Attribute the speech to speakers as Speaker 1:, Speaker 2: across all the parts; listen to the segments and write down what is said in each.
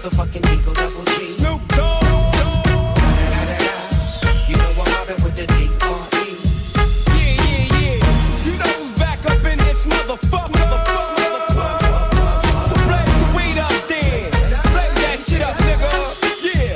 Speaker 1: motherfucking Eagle Double G.
Speaker 2: Snoop Dogg.
Speaker 1: You know I'm mobbing with the D.R.E.
Speaker 2: Yeah. You know who's back up in this motherfucker. So blaze the weed up then. Blaze that shit up, nigga. Yeah.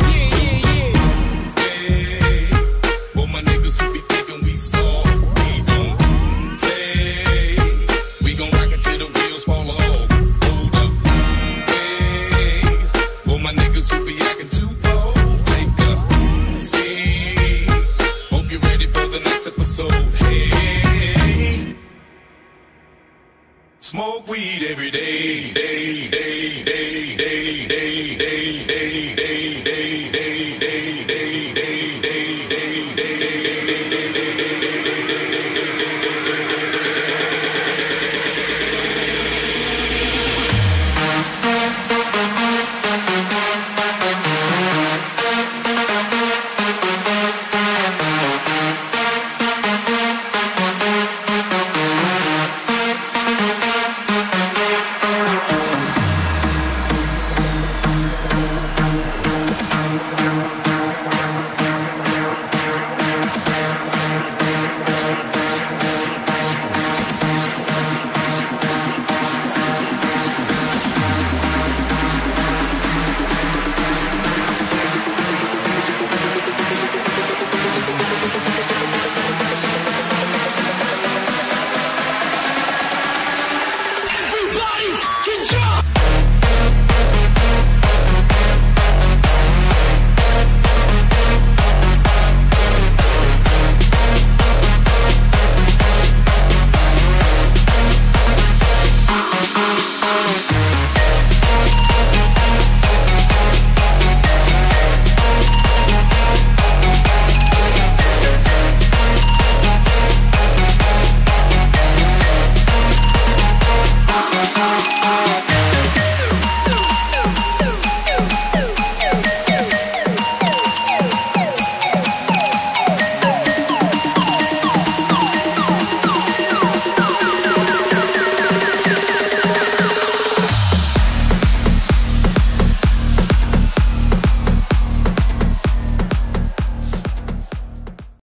Speaker 3: Hey, well, my niggas who be thinking we soft, we don't play. We gon' rock it till the wheels fall off. Hold up. Hey, well, my niggas who be acting too bold, take a seat. Hope you're ready for the next episode. Hey, smoke weed every day, day.